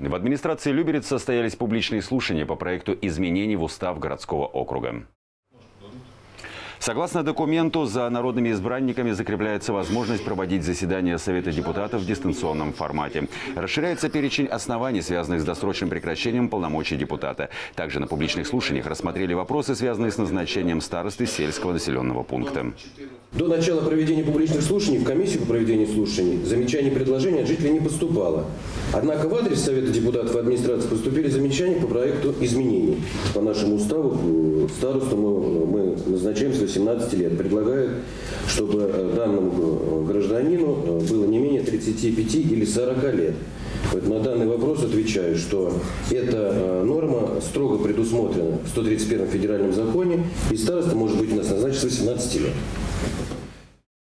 В администрации Люберец состоялись публичные слушания по проекту изменений в устав городского округа. Согласно документу, за народными избранниками закрепляется возможность проводить заседания Совета депутатов в дистанционном формате. Расширяется перечень оснований, связанных с досрочным прекращением полномочий депутата. Также на публичных слушаниях рассмотрели вопросы, связанные с назначением старосты сельского населенного пункта. До начала проведения публичных слушаний в комиссию по проведению слушаний замечаний и предложений от жителей не поступало. Однако в адрес Совета депутатов и администрации поступили замечания по проекту изменений. По нашему уставу старосту мы назначаем с 18 лет. Предлагают, чтобы данному гражданину было не менее 35 или 40 лет. На данный вопрос отвечаю, что эта норма строго предусмотрена в 131 федеральном законе, и староста может быть у нас назначен с 18 лет.